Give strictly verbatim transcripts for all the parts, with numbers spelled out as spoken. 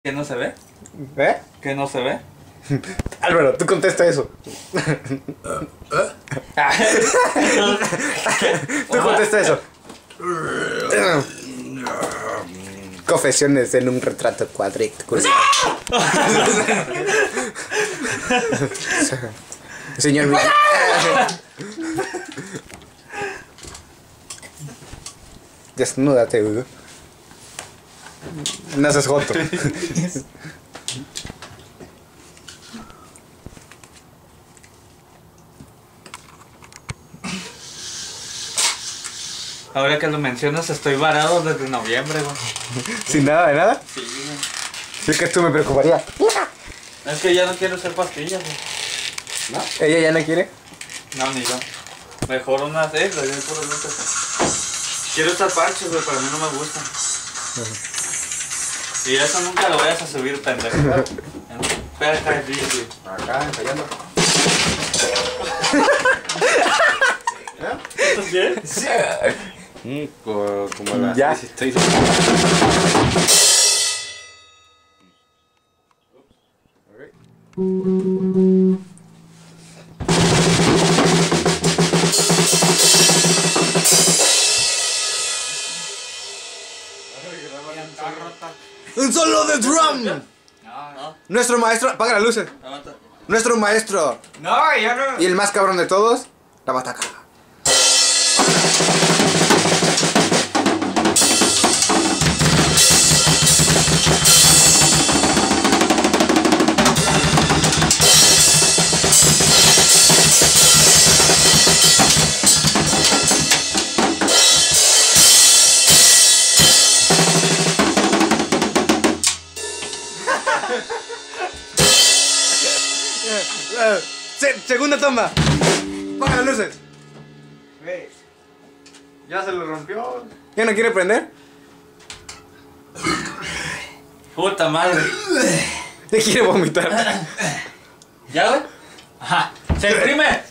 ¿Que no se ve? ¿Eh? ¿Que no se ve? Álvaro, tú contesta eso. Tú contesta eso. Confesiones en un retrato cuadrículo. Señor Miguel. Desnúdate, Hugo. No seas joto. Ahora que lo mencionas, estoy varado desde noviembre, güey. ¿Sin nada de nada? Sí, güey. Sí que esto me preocuparía. Es que ya no quiero usar pastillas, güey. ¿No? ¿Ella ya no quiere? No, ni yo. Mejor unas de esas, yo puro luces. Quiero usar parches, güey, pero a mí no me gustan. Y eso nunca lo vayas a subir, pendejo. Espera, güey. Acá, ensayando. ¿Estás bien? Sí. Mm, como, como las ya. dieciséis. ¡Un solo de drum! No, no. Nuestro maestro. Apaga las luces. Aguanta. Nuestro maestro. No, ya no. Y el más cabrón de todos, la bataca. Se segunda toma. Apaga las luces. Hey, ya se lo rompió. ¿Ya no quiere prender? Puta madre. Ya quiere vomitar. ¿Ya, güey? Ajá. ¡Se imprime!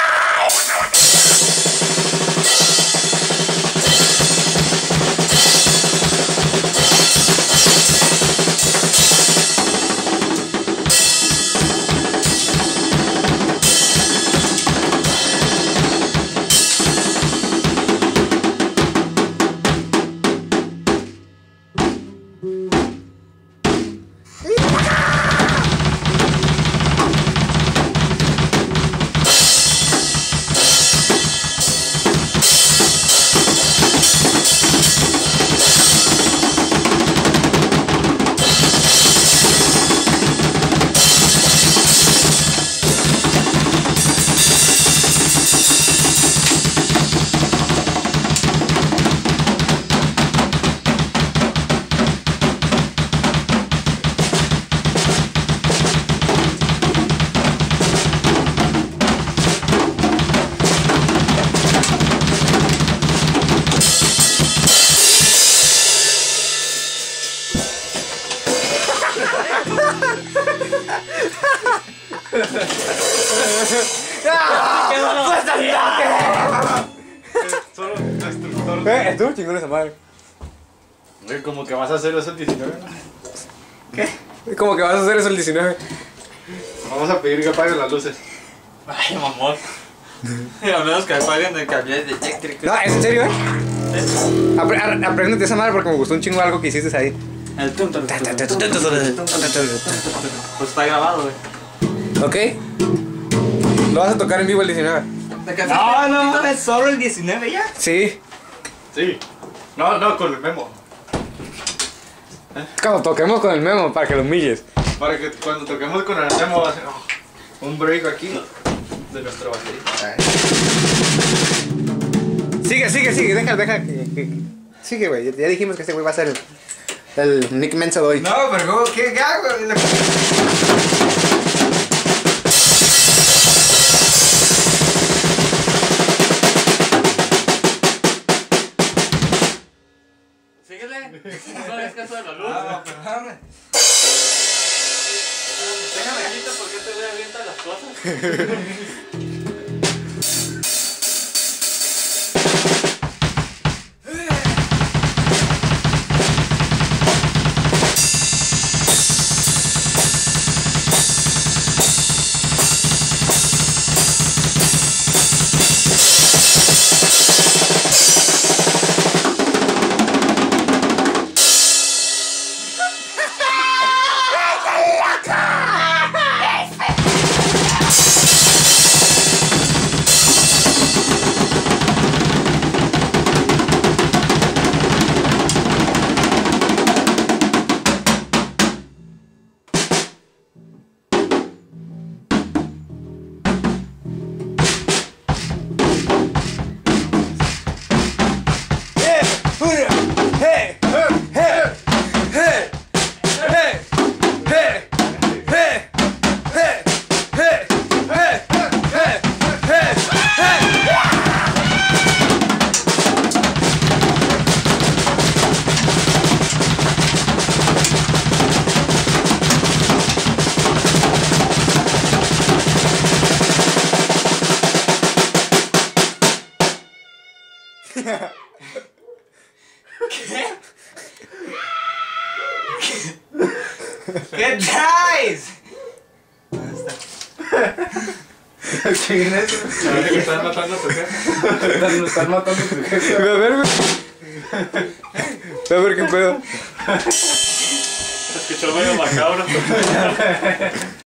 Solo destructor. Eh, estuvo chingón esa madre. Güey, como que vas a hacer eso el diecinueve, ¿no? Es como que vas a hacer eso el diecinueve. Vamos a pedir que apaguen las luces. Ay, mamón. A menos que apaguen el cable de eléctrico. No, ¿es en serio, eh? Apre a- Apréndete esa madre porque me gustó un chingo algo que hiciste ahí. El tum tum tum tum tum tum tum tum. Pues está grabado, güey. ¿Ok? Lo vas a tocar en vivo el diecinueve. No, no, no, es solo el diecinueve ya. Sí. Sí. No, no, con el memo. Cuando toquemos con el memo para que lo humilles. Para que cuando toquemos con el memo va a ser oh, un break aquí de nuestra batería. Sigue, sigue, sigue. Deja, deja. Que, que- sigue, güey. Ya dijimos que este güey va a ser el, el Nick Mensa de hoy. No, pero ¿cómo? ¿Qué hago? Síguele. No hagas caso de la luz. Ah, perdóname. Déjame quito porque te voy a avientar las cosas. ¿Qué? ¿Qué traes? ¿Quién es? ¿Me estás matando a tu jefe? Estás, estás matando a tu jefe. A ver, güey. A ver qué pedo. Escuchó medio macabro.